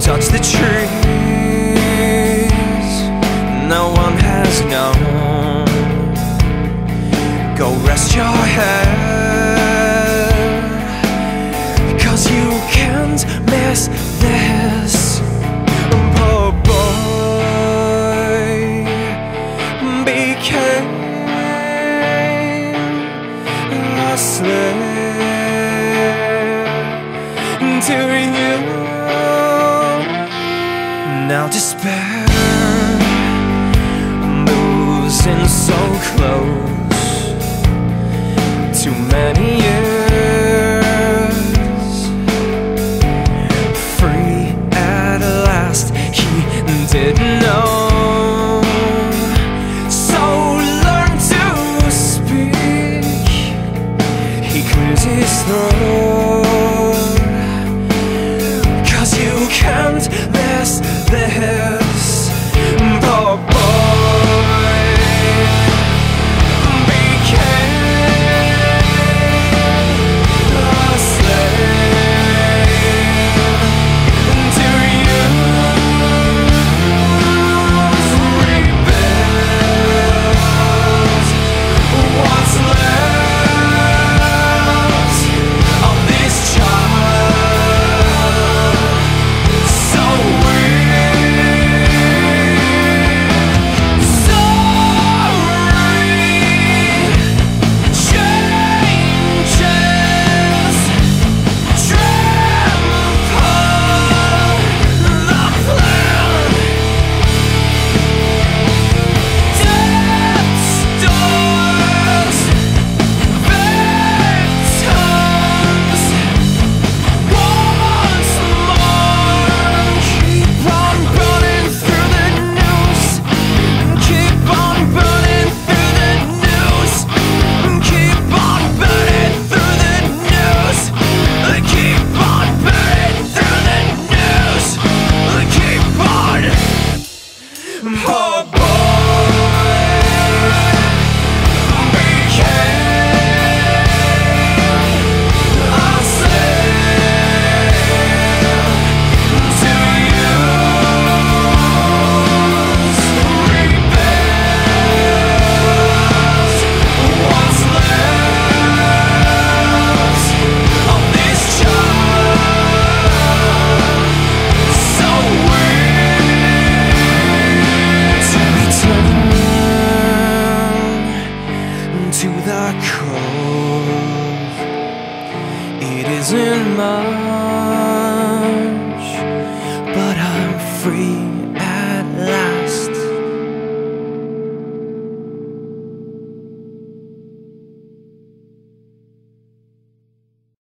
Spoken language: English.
touch the trees no one has known. Go rest your head, 'cause you can't miss this. Poor boy became a slave to you. Now despair moves in so close. Too many years free at last, he didn't know. So learn to speak. He clears his throat, 'cause you can't miss this. Poor boy became a slave to you. Rebuild what's left of this child. So to the cove, it isn't much, but I'm free.